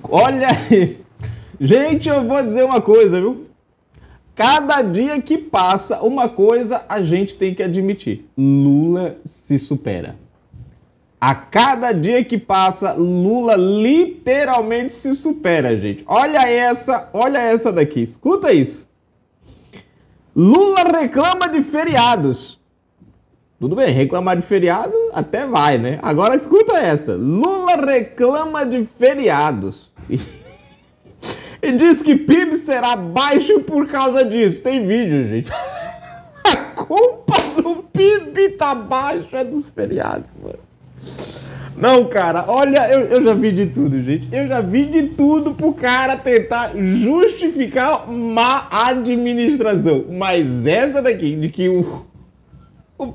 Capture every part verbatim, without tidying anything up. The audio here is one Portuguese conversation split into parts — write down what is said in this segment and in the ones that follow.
Olha aí. Gente, eu vou dizer uma coisa, viu? Cada dia que passa, uma coisa a gente tem que admitir. Lula se supera. A cada dia que passa, Lula literalmente se supera, gente. Olha essa, olha essa daqui. Escuta isso. Lula reclama de feriados. Tudo bem, reclamar de feriado até vai, né? Agora escuta essa. Lula reclama de feriados. E diz que P I B será baixo por causa disso. Tem vídeo, gente. A culpa do P I B tá baixo é dos feriados, mano. Não, cara, olha, eu, eu já vi de tudo, gente. Eu já vi de tudo pro cara tentar justificar má administração. Mas essa daqui, de que o... o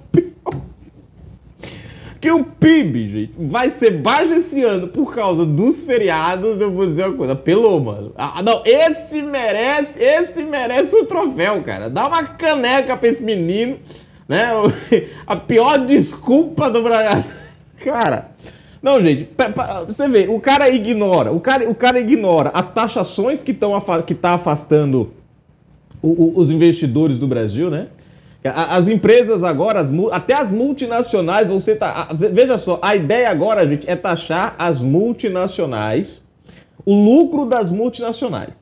que o P I B, gente, vai ser baixo esse ano por causa dos feriados, eu vou dizer uma coisa, pelou, mano. Ah, não, esse merece, esse merece o troféu, cara. Dá uma caneca pra esse menino, né? A pior desculpa do Brasil. Cara, não, gente, você vê, o cara ignora, o cara, o cara ignora as taxações que estão que tá afastando o, o, os investidores do Brasil, né? As empresas agora, as, até as multinacionais vão ser... Veja só, a ideia agora, gente, é taxar as multinacionais, o lucro das multinacionais.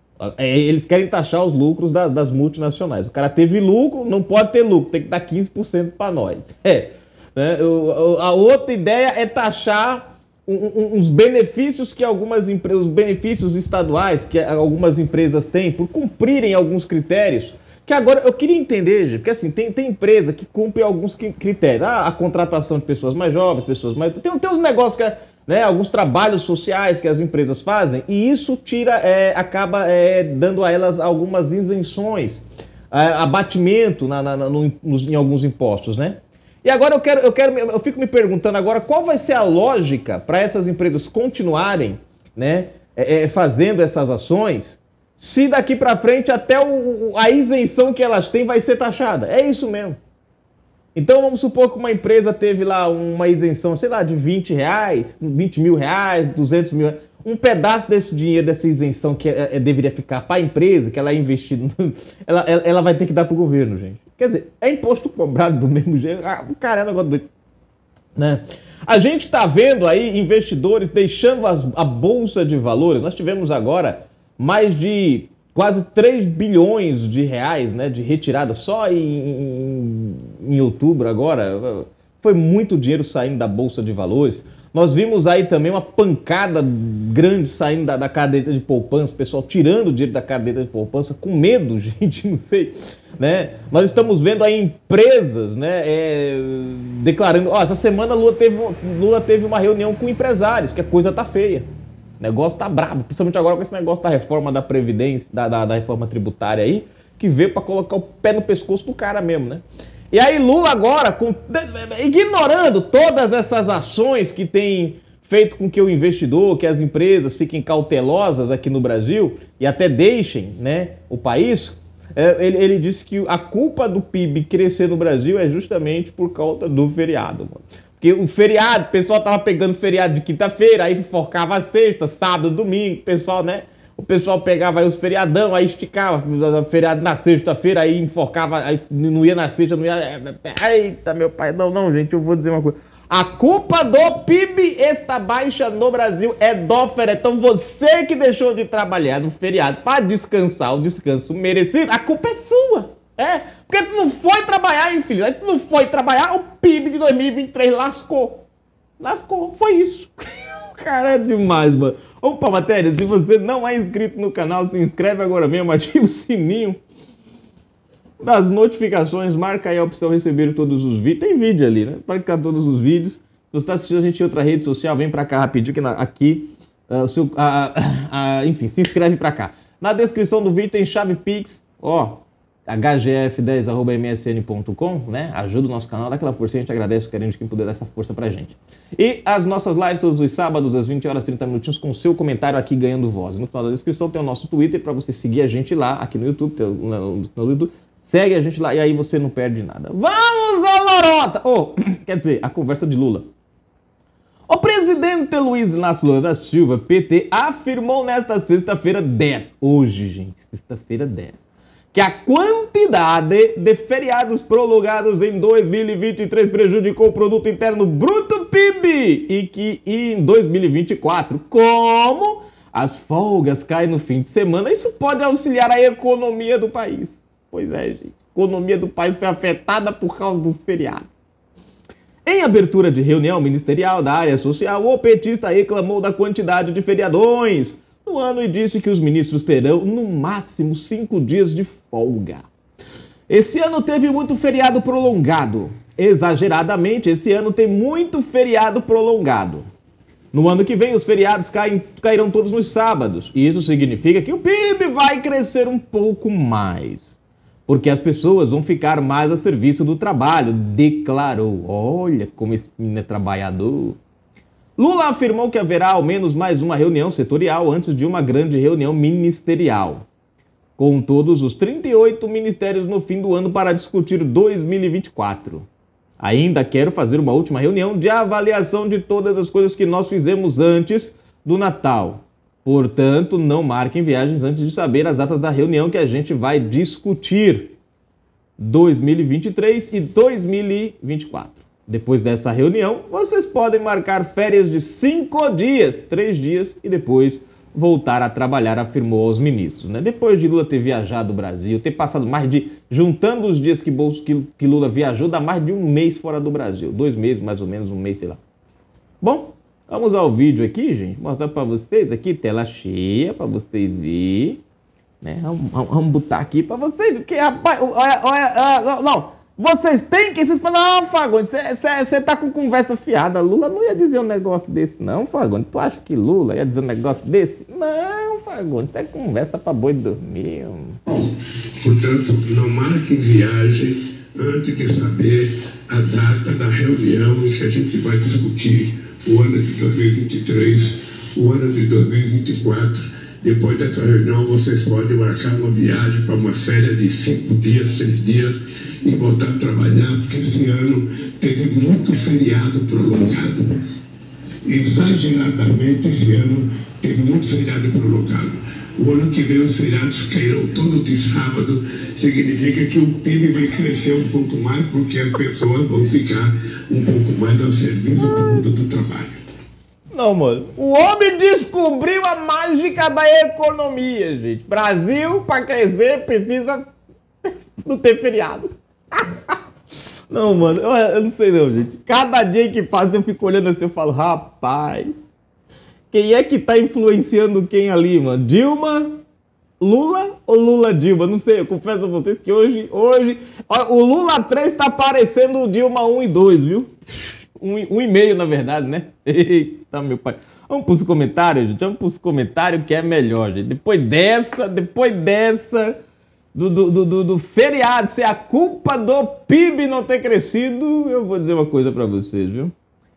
Eles querem taxar os lucros das, das multinacionais. O cara teve lucro, não pode ter lucro, tem que dar quinze por cento para nós. É, né? A outra ideia é taxar uns benefícios que algumas empresas, os benefícios estaduais que algumas empresas têm por cumprirem alguns critérios. Que agora eu queria entender, gente, porque assim, tem, tem empresa que cumpre alguns critérios. Ah, a contratação de pessoas mais jovens, pessoas mais... Tem, tem uns negócios, que, né, alguns trabalhos sociais que as empresas fazem, e isso tira, é, acaba é, dando a elas algumas isenções, é, abatimento na, na, no, nos, em alguns impostos, né? E agora eu quero, eu quero, eu fico me perguntando agora qual vai ser a lógica para essas empresas continuarem, né, é, é, fazendo essas ações, se daqui para frente até o, a isenção que elas têm vai ser taxada. É isso mesmo. Então vamos supor que uma empresa teve lá uma isenção, sei lá, de vinte reais, vinte mil reais, duzentos mil reais. Um pedaço desse dinheiro, dessa isenção que é, é, deveria ficar para a empresa, que ela é investida, ela, ela, ela vai ter que dar para o governo, gente. Quer dizer, é imposto cobrado do mesmo jeito. Ah, o cara é um negócio doido, né? A gente está vendo aí investidores deixando as, a bolsa de valores. Nós tivemos agora mais de quase três bilhões de reais, né, de retirada só em, em, em outubro agora. Foi muito dinheiro saindo da Bolsa de Valores. Nós vimos aí também uma pancada grande saindo da, da caderneta de poupança, pessoal tirando o dinheiro da caderneta de poupança com medo, gente, não sei, né? Nós estamos vendo aí empresas, né, é, declarando... Ó, essa semana Lula teve, Lula teve uma reunião com empresários, que a coisa tá feia. O negócio tá brabo, principalmente agora com esse negócio da reforma da Previdência, da, da, da reforma tributária aí, que veio para colocar o pé no pescoço do cara mesmo, né? E aí Lula agora, com, ignorando todas essas ações que tem feito com que o investidor, que as empresas fiquem cautelosas aqui no Brasil e até deixem, né, o país, é, ele, ele disse que a culpa do P I B crescer no Brasil é justamente por causa do feriado, mano. Porque o feriado, o pessoal tava pegando feriado de quinta-feira, aí enforcava a sexta, sábado, domingo, o pessoal, né? O pessoal pegava aí os feriadão, aí esticava o feriado na sexta-feira, aí enforcava, aí não ia na sexta, não ia... Eita, meu pai, não, não, gente, eu vou dizer uma coisa. A culpa do P I B está baixa no Brasil é do feriado. Então você que deixou de trabalhar no feriado para descansar, o descanso merecido, a culpa é sua. É, porque tu não foi trabalhar, hein, filho? Aí tu não foi trabalhar, o P I B de dois mil e vinte e três lascou. Lascou, foi isso. Cara, é demais, mano. Opa, matéria, se você não é inscrito no canal, se inscreve agora mesmo, ativa o sininho das notificações, marca aí a opção receber todos os vídeos. Tem vídeo ali, né? Marca todos os vídeos. Se você está assistindo a gente em outra rede social, vem pra cá rapidinho, que na, aqui, uh, o seu, uh, uh, uh, enfim, se inscreve pra cá. Na descrição do vídeo tem chave Pix, ó, h g f dez arroba m s n ponto com, né? Ajuda o nosso canal, dá aquela força, a gente agradece o carinho de quem puder dar essa força pra gente. E as nossas lives todos os sábados, às vinte horas e trinta minutinhos, com o seu comentário aqui ganhando voz. No final da descrição tem o nosso Twitter para você seguir a gente lá, aqui no YouTube, tem no, no YouTube. Segue a gente lá e aí você não perde nada. Vamos à lorota! Oh, quer dizer, a conversa de Lula. O presidente Luiz Inácio Lula da Silva, P T, afirmou nesta sexta-feira dez, hoje, gente, sexta-feira dez, que a quantidade de feriados prolongados em dois mil e vinte e três prejudicou o Produto Interno Bruto, P I B, e que em dois mil e vinte e quatro, como as folgas caem no fim de semana, isso pode auxiliar a economia do país. Pois é, gente, a economia do país foi afetada por causa dos feriados. Em abertura de reunião ministerial da área social, o petista reclamou da quantidade de feriadões no ano e disse que os ministros terão, no máximo, cinco dias de folga. Esse ano teve muito feriado prolongado. Exageradamente, esse ano tem muito feriado prolongado. No ano que vem, os feriados caem, cairão todos nos sábados. E isso significa que o P I B vai crescer um pouco mais. Porque as pessoas vão ficar mais a serviço do trabalho, declarou. Olha como esse menino é trabalhador. Lula afirmou que haverá ao menos mais uma reunião setorial antes de uma grande reunião ministerial, com todos os trinta e oito ministérios no fim do ano para discutir dois mil e vinte e quatro. Ainda quero fazer uma última reunião de avaliação de todas as coisas que nós fizemos antes do Natal. Portanto, não marquem viagens antes de saber as datas da reunião que a gente vai discutir dois mil e vinte e três e dois mil e vinte e quatro. Depois dessa reunião, vocês podem marcar férias de cinco dias, três dias e depois voltar a trabalhar, afirmou aos ministros. Né? Depois de Lula ter viajado o Brasil, ter passado mais de... Juntando os dias que, Bolso, que, que Lula viajou, dá mais de um mês fora do Brasil. Dois meses, mais ou menos, um mês, sei lá. Bom... Vamos ao vídeo aqui, gente, mostrar para vocês aqui, tela cheia, para vocês verem, né? Vamos, vamos botar aqui para vocês, porque, rapaz, olha, olha, olha, não, vocês têm que se explicar. Não, Fagundes, você tá com conversa fiada, Lula não ia dizer um negócio desse, não, Fagundes, tu acha que Lula ia dizer um negócio desse? Não, Fagundes, isso é conversa para boi dormir. Portanto, não marque viagem antes de saber a data da reunião em que a gente vai discutir o ano de dois mil e vinte e três, o ano de dois mil e vinte e quatro. Depois dessa reunião, vocês podem marcar uma viagem para uma férias de cinco dias, seis dias e voltar a trabalhar, porque esse ano teve muito feriado prolongado. Exageradamente, esse ano teve muito feriado prolongado. O ano que vem, os feriados cairão todo de sábado, significa que o P I B vai crescer um pouco mais, porque as pessoas vão ficar um pouco mais ao serviço do mundo do trabalho. Não, mano. O homem descobriu a mágica da economia, gente. Brasil, para crescer, precisa não ter feriado. Não, mano. Eu, eu não sei não, gente. Cada dia que passa eu fico olhando assim e falo, rapaz... Quem é que tá influenciando quem ali, mano? Dilma, Lula ou Lula-Dilma? Não sei, eu confesso a vocês que hoje, hoje, ó, o Lula três tá parecendo o Dilma um e dois, viu? Um, um e meio, na verdade, né? Eita, meu pai. Vamos pros comentários, gente. Vamos pros comentários que é melhor, gente. Depois dessa, depois dessa, do, do, do, do feriado ser a culpa do P I B não ter crescido, eu vou dizer uma coisa pra vocês, viu?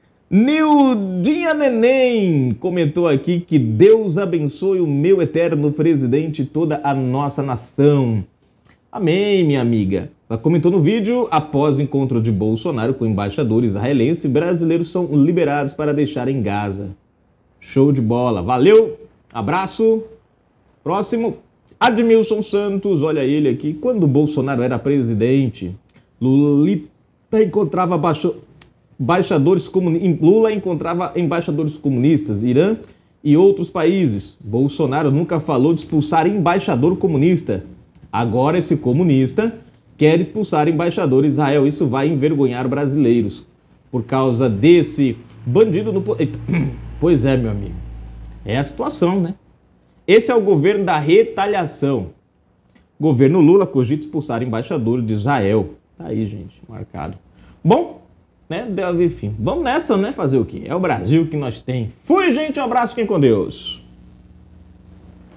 Nildinha Neném comentou aqui que Deus abençoe o meu eterno presidente e toda a nossa nação. Amém, minha amiga. Ela comentou no vídeo, após o encontro de Bolsonaro com o embaixador israelense, brasileiros são liberados para deixar em Gaza. Show de bola. Valeu, abraço. Próximo, Admilson Santos, olha ele aqui. Quando Bolsonaro era presidente, Lulita encontrava baixo... Embaixadores comunistas. Lula encontrava embaixadores comunistas, Irã e outros países. Bolsonaro nunca falou de expulsar embaixador comunista. Agora esse comunista quer expulsar embaixador Israel. Isso vai envergonhar brasileiros. Por causa desse bandido no... Pois é, meu amigo. É a situação, né? Esse é o governo da retaliação. Governo Lula cogita expulsar embaixador de Israel. Tá aí, gente, marcado. Bom... Né? Enfim, vamos nessa, né? Fazer o quê? É o Brasil que nós tem. Fui, gente, um abraço, fiquem com Deus.